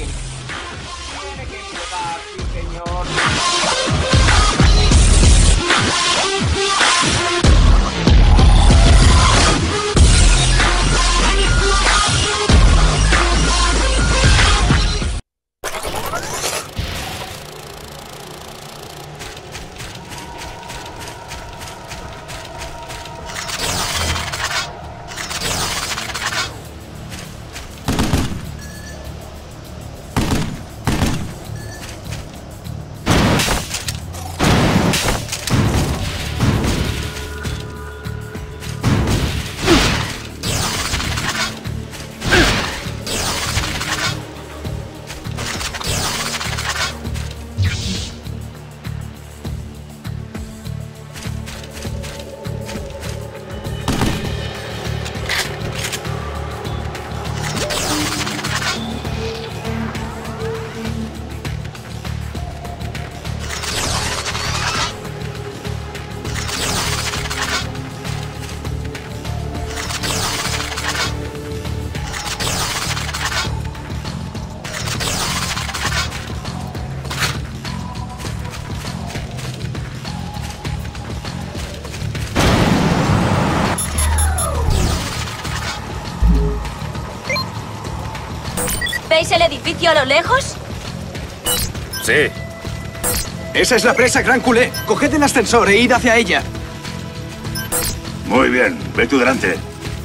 alguien. Tiene que explotar, sí, señor. ¿Veis el edificio a lo lejos? Sí. Esa es la presa Gran Culé. Coged el ascensor e id hacia ella. Muy bien, ve tú delante.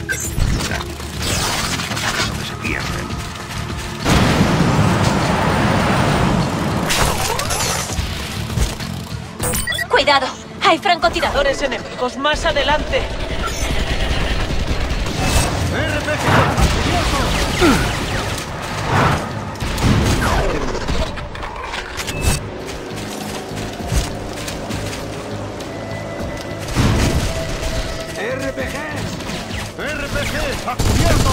¡Cuidado! Hay francotiradores enemigos más adelante. ¡RPG! ¡A cubierto!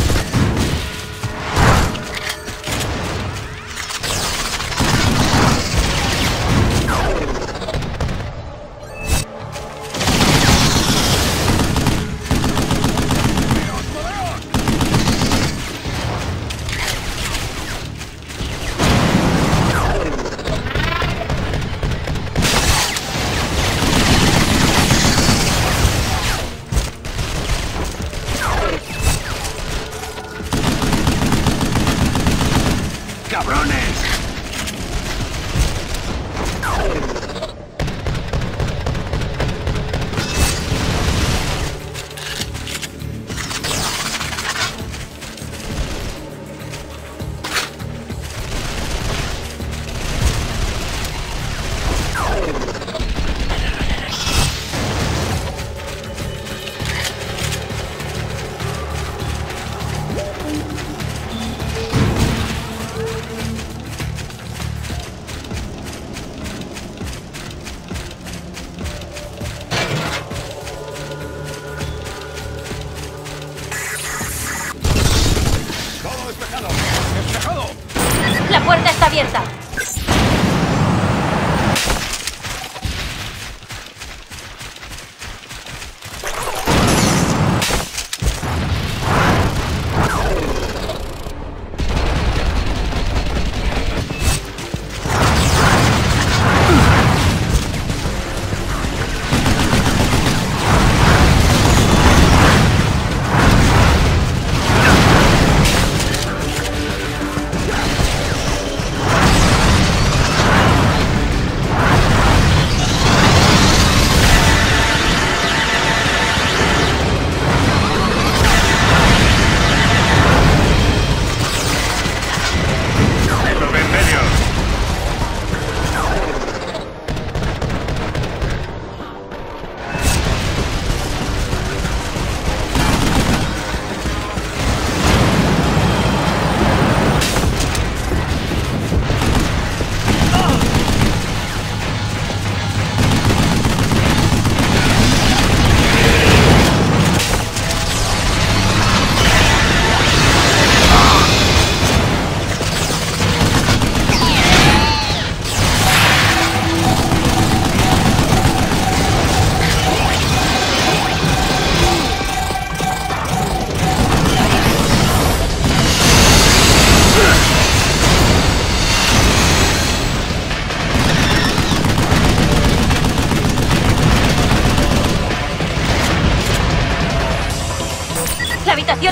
La puerta está abierta.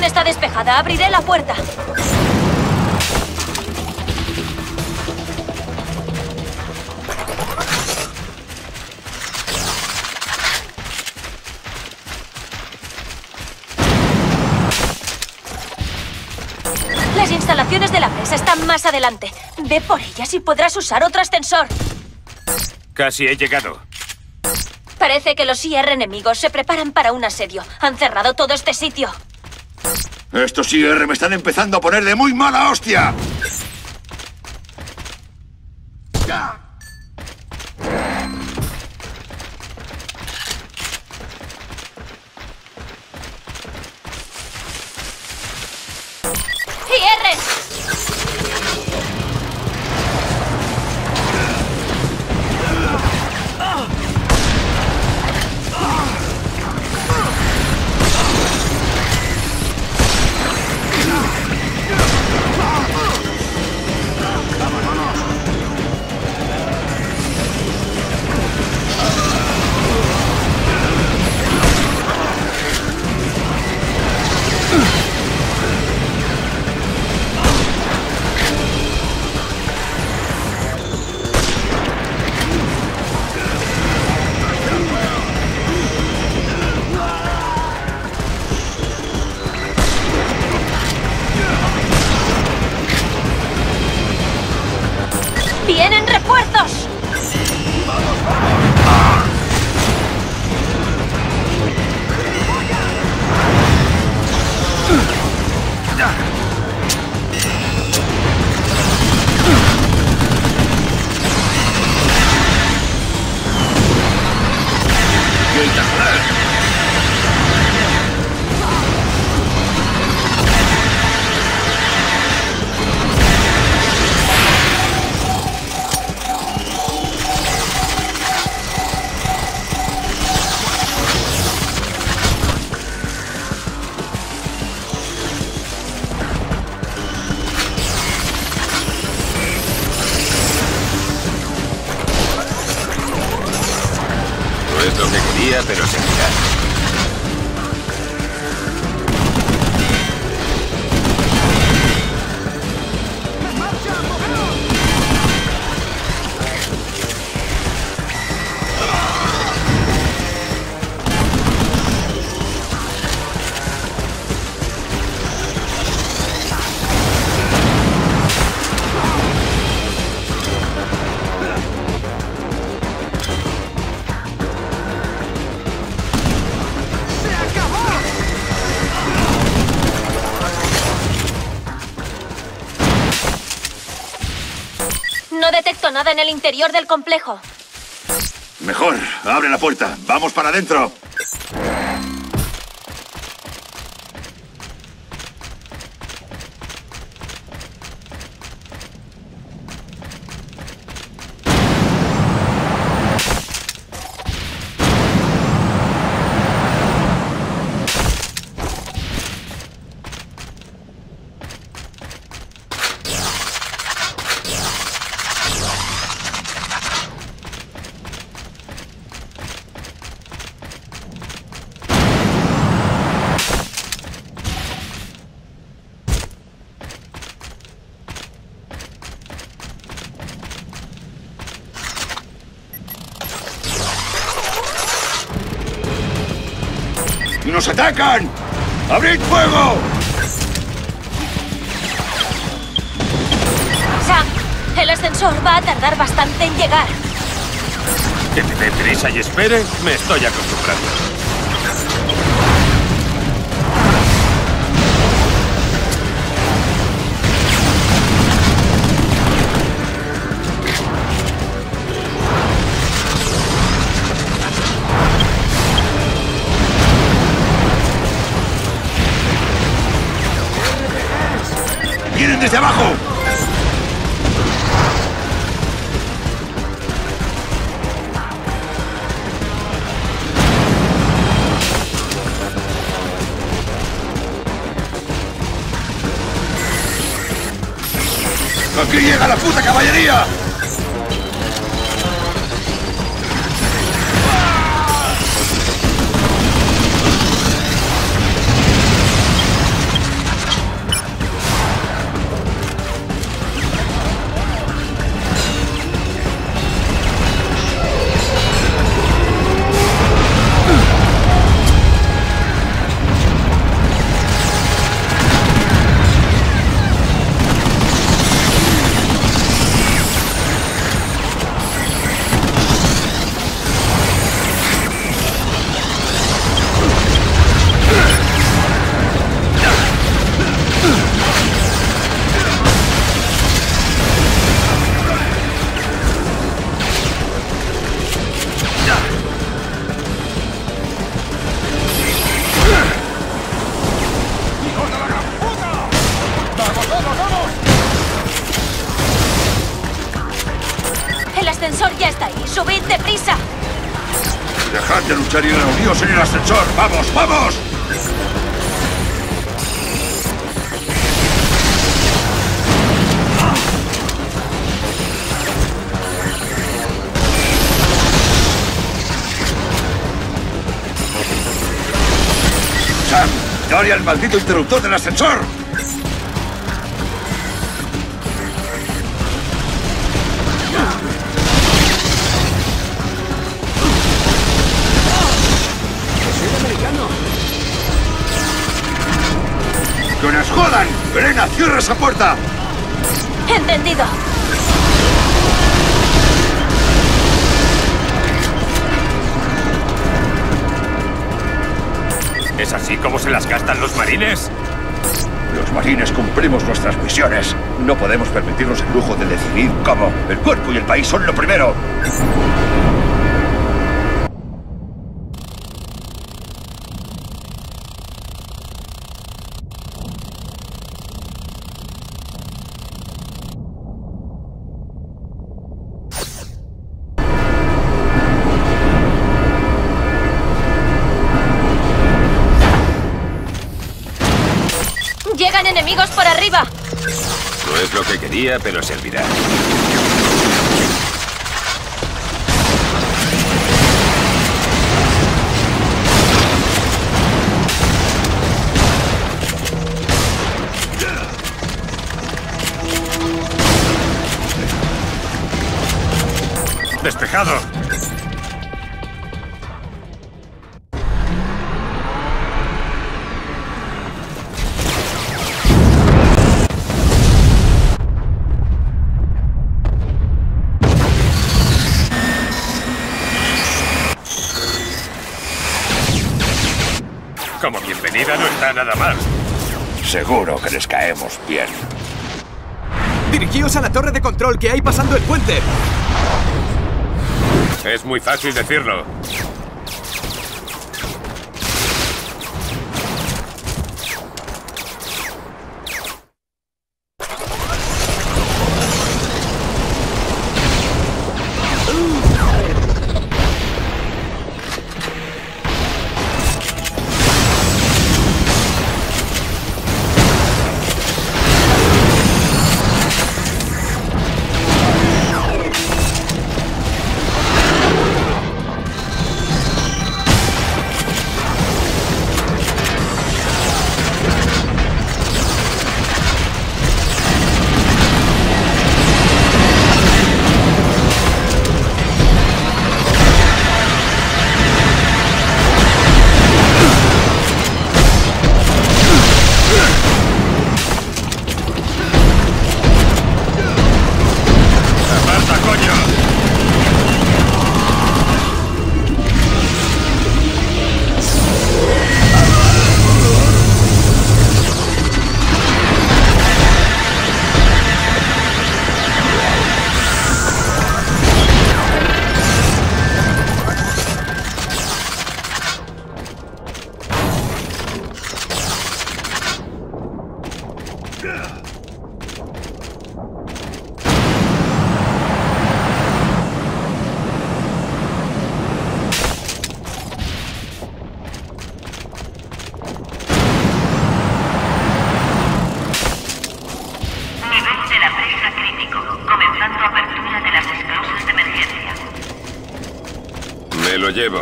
está despejada. Abriré la puerta. Las instalaciones de la presa están más adelante. Ve por ellas y podrás usar otro ascensor. Casi he llegado. Parece que los IR enemigos se preparan para un asedio. Han cerrado todo este sitio. Estos IR me están empezando a poner de muy mala hostia. ¡IR! ¡Vienen refuerzos! No es lo que quería, pero se queda. No detecto nada en el interior del complejo. Mejor, abre la puerta. Vamos para adentro. ¡Nos atacan! ¡Abrid fuego! Sam, el ascensor va a tardar bastante en llegar. ¿Que me dé prisa y espere? Me estoy acostumbrando. ¡Vienen desde abajo! ¡Aquí llega la puta caballería! El ascensor ya está ahí. ¡Subid deprisa! Dejad de luchar y reuníos en el ascensor. ¡Vamos, vamos! Sam, dale al maldito interruptor del ascensor. ¡Que nos jodan! ¡Elena, cierra esa puerta! ¡Entendido! ¿Es así como se las gastan los marines? Los marines cumplimos nuestras misiones. No podemos permitirnos el lujo de decidir cómo. El cuerpo y el país son lo primero. ¡Llegan enemigos por arriba! No es lo que quería, pero servirá. ¡Despejado! Como bienvenida no está nada mal. Seguro que les caemos bien. Dirigíos a la torre de control que hay pasando el puente. Es muy fácil decirlo. Me lo llevo.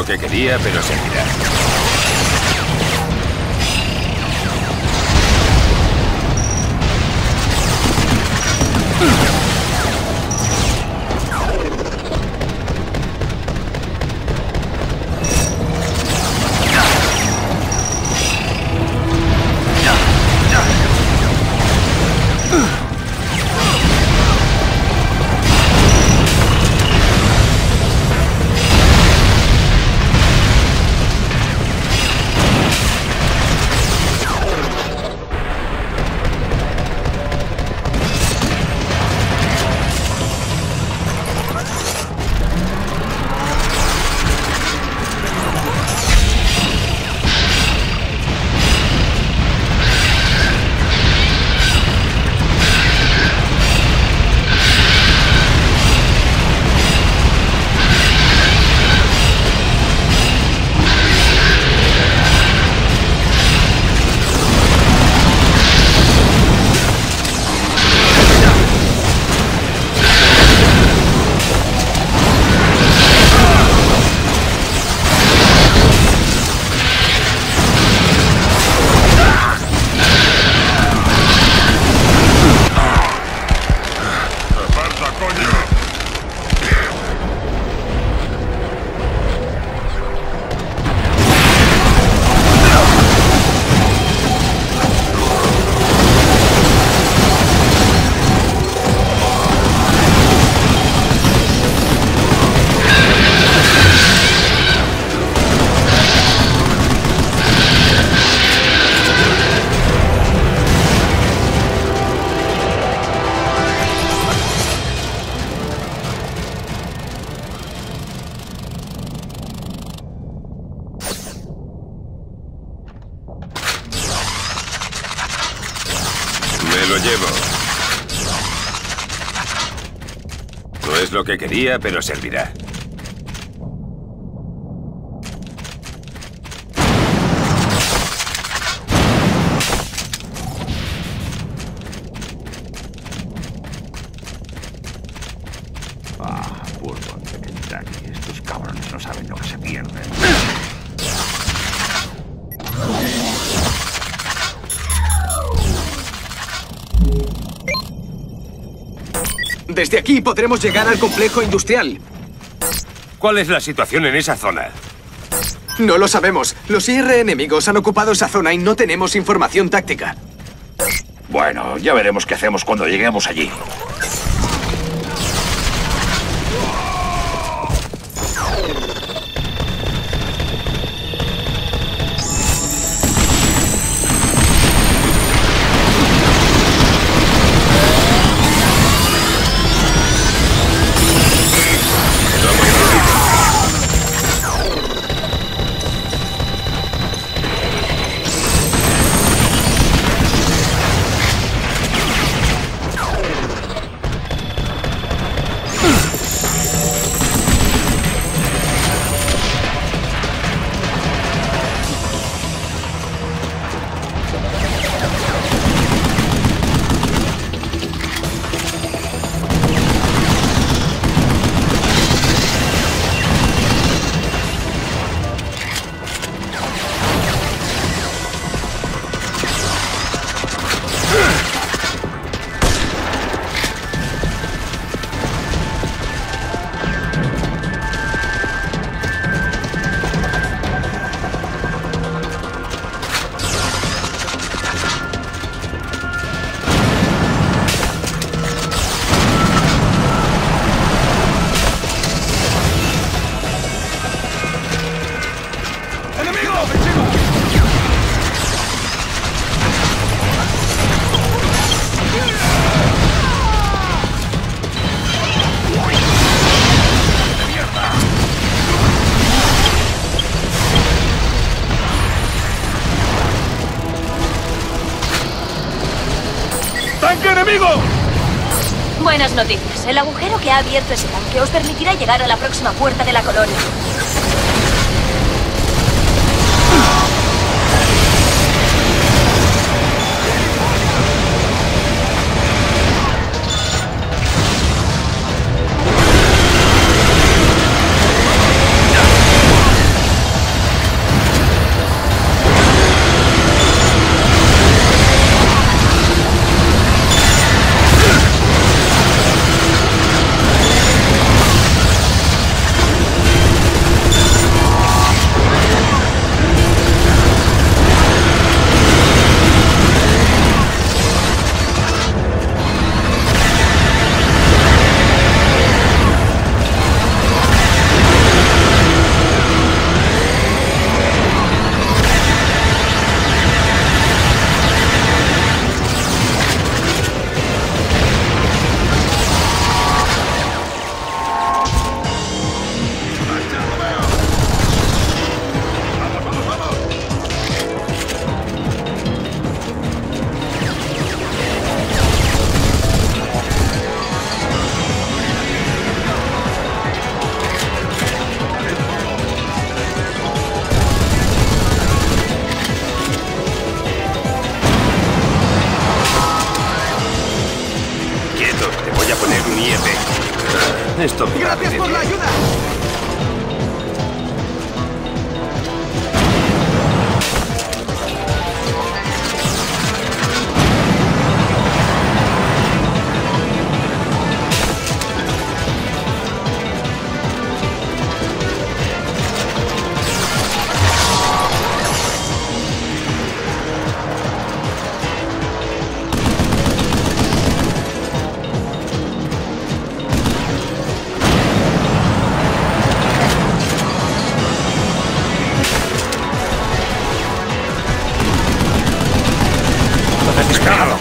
lo que quería, pero servirá. Me lo llevo. No es lo que quería, pero servirá. Bourbon de Kentucky. Estos cabrones no saben lo que se pierden. Desde aquí podremos llegar al complejo industrial. ¿Cuál es la situación en esa zona? No lo sabemos. Los IR enemigos han ocupado esa zona y no tenemos información táctica. Bueno, ya veremos qué hacemos cuando lleguemos allí. ¡Tanque enemigo! Buenas noticias. El agujero que ha abierto ese tanque os permitirá llegar a la próxima puerta de la colonia. Esto me va a ¡Gracias venir por la bien. ayuda! ¡Despejado!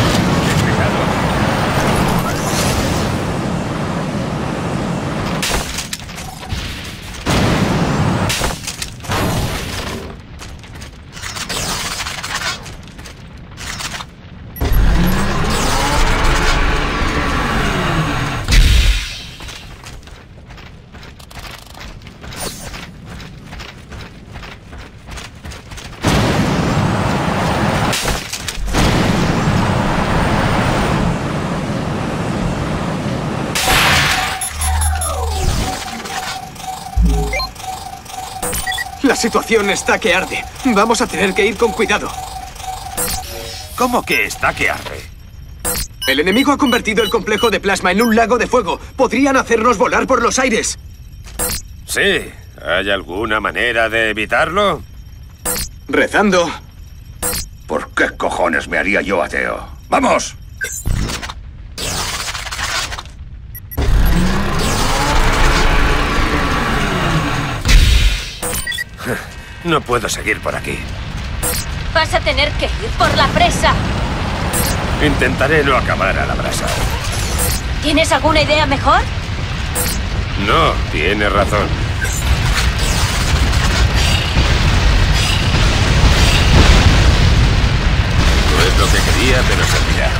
La situación está que arde. Vamos a tener que ir con cuidado. ¿Cómo que está que arde? El enemigo ha convertido el complejo de plasma en un lago de fuego. Podrían hacernos volar por los aires. Sí. ¿Hay alguna manera de evitarlo? Rezando. ¿Por qué cojones me haría yo ateo? ¡Vamos! No puedo seguir por aquí. Vas a tener que ir por la presa. Intentaré no acabar a la brasa. ¿Tienes alguna idea mejor? No, tienes razón. No es lo que quería, pero servirá.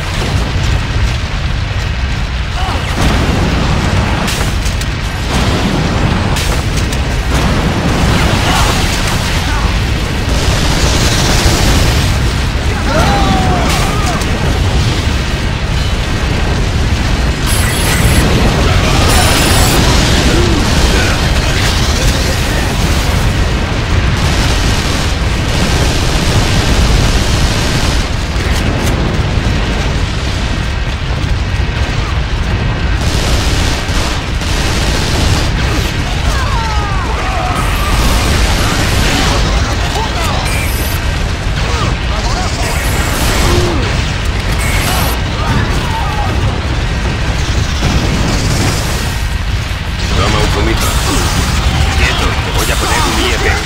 Toma un zumito. Quieto, te voy a poner un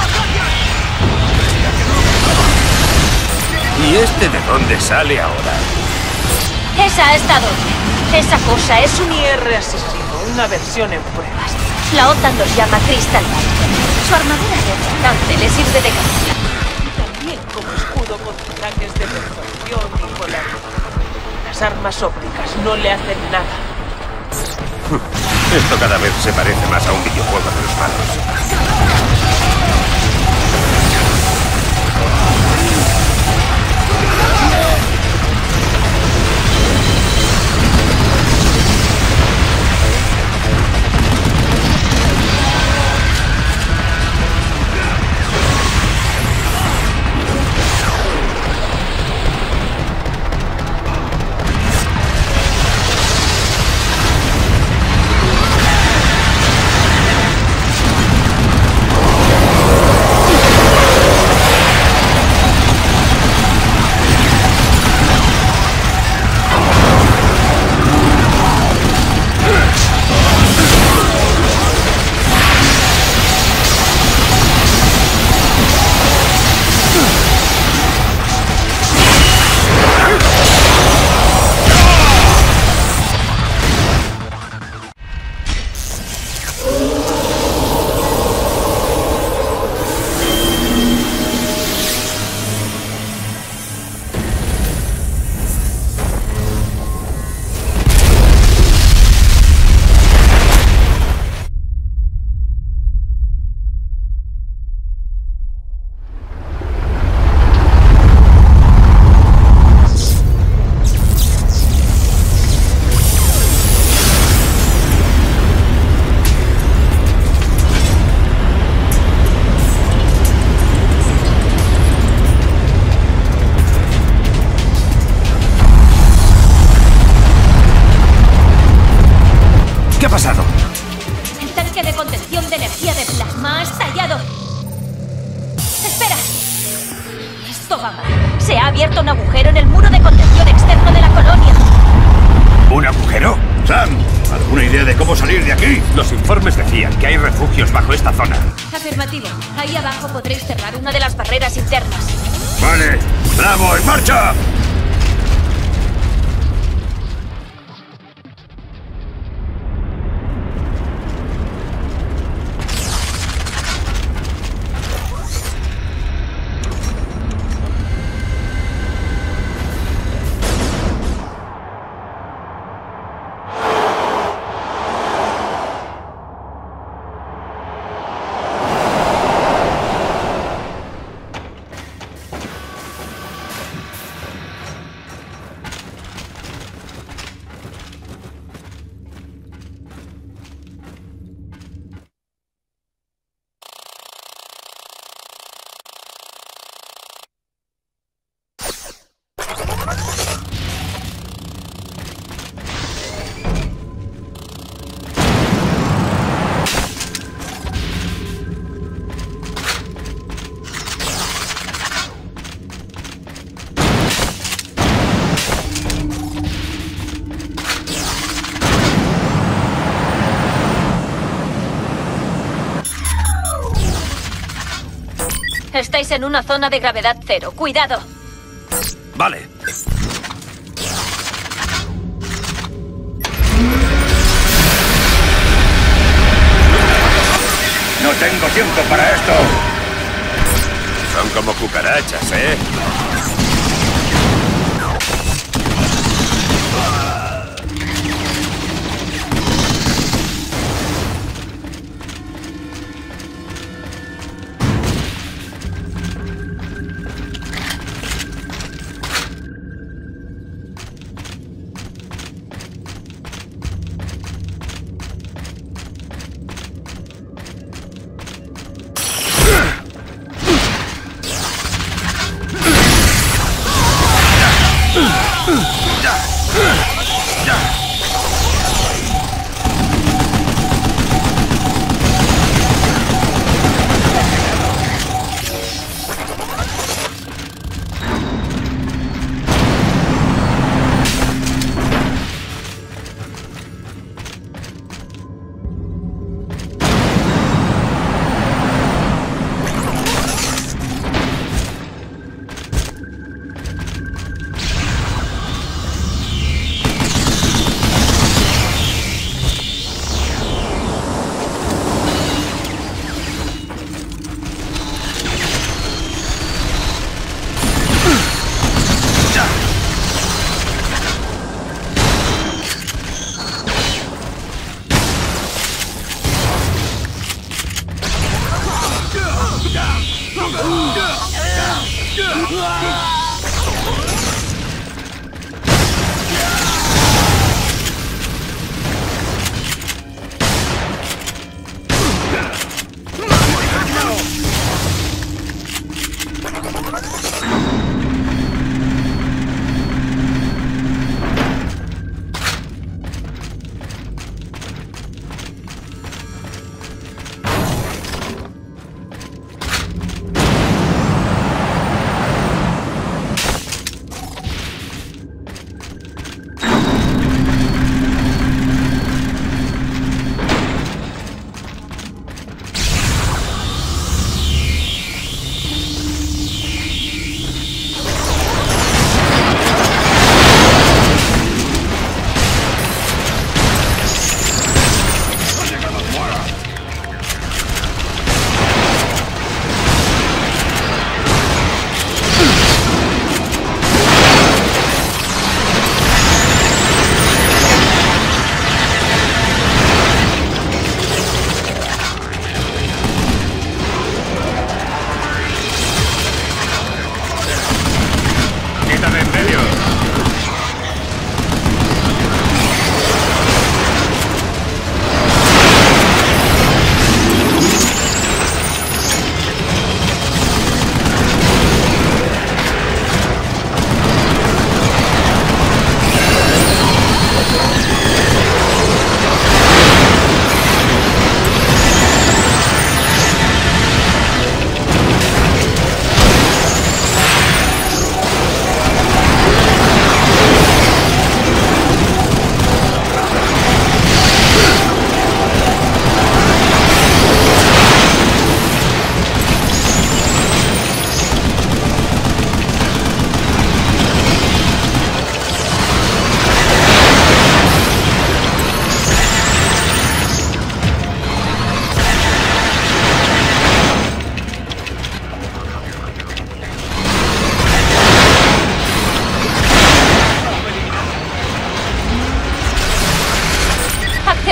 IEP. ¿Y este de dónde sale ahora? Esa ha estado bien. Esa cosa es un... IR asesino, una versión en pruebas. La OTAN los llama Crystal Ball. Su armadura reflectante le sirve de camuflaje. También como escudo contra ataques de percepción y polarización. Las armas ópticas no le hacen nada. Esto cada vez se parece más a un videojuego de los malos. pasado? El tanque de contención de energía de plasma ha estallado. ¡Espera! Esto va mal. Se ha abierto un agujero en el muro de contención externo de la colonia. ¿Un agujero? Sam, ¿alguna idea de cómo salir de aquí? Los informes decían que hay refugios bajo esta zona. Afirmativo. Ahí abajo podréis cerrar una de las barreras internas. Vale. ¡Bravo, en marcha! Estáis en una zona de gravedad cero. ¡Cuidado! Vale. No tengo tiempo para esto. Son como cucarachas, ¿eh?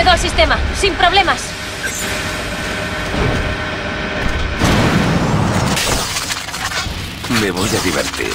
Vuelvo al sistema, sin problemas. Me voy a divertir.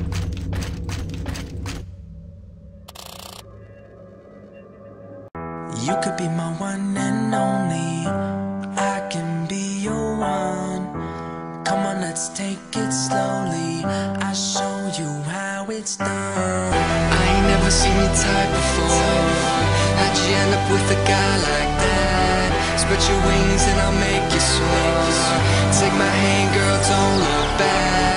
You could be my one and only. I can be your one. Come on, let's take it slowly. I'll show you how it's done. I ain't never seen your type before. How'd you end up with a guy like that? Spread your wings and I'll make you soar. Take my hand, girl, don't look back.